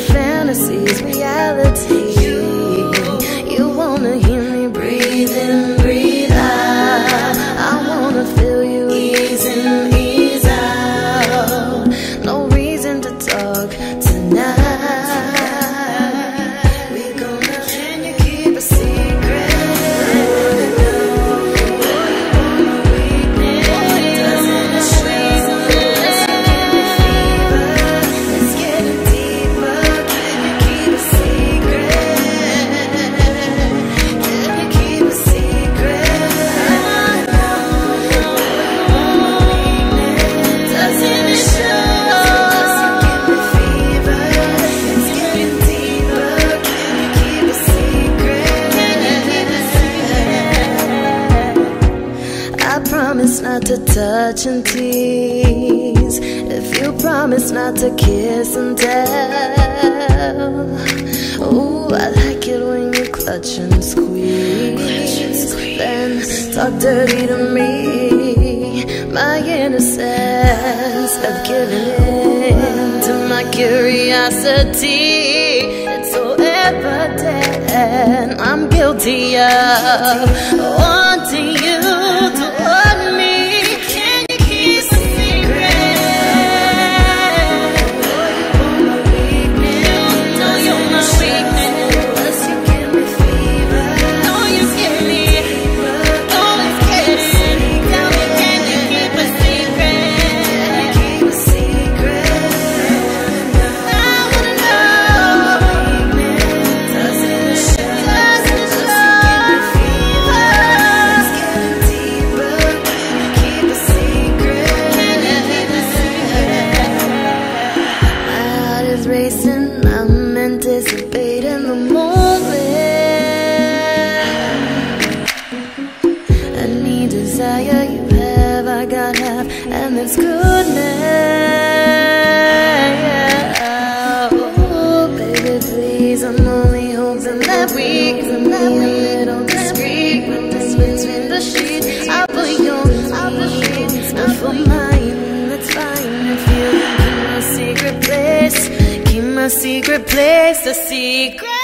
fantasies reality. You wanna hear me breathe in, breathe out. I wanna feel you ease in, ease out. No reason to talk tonight. We gonna, can you keep a secret? Promise not to touch and tease, if you promise not to kiss and tell. Ooh, I like it when you clutch and squeeze, then talk dirty to me. My innocence of giving in to my curiosity, it's so evident I'm guilty of wanting you to want me. Can you keep a secret? Know you're my weakness. Plus you give me fever. Know you give me. Always kidding. Tell me, can you keep a secret? Keep a secret. I wanna know. Does it show? Does it show? Fever. It's getting deeper. Keep a secret. Can you keep a secret? My heart is racing. I'm anticipating the moment. Any desire you have, I got half, and it's goodness. Oh, baby, please, I'm only hoping that we can be a little discreet. Between the sheets, I'll put yours, and for mine, that's fine. If you keep my secret place, keep my secret place a secret.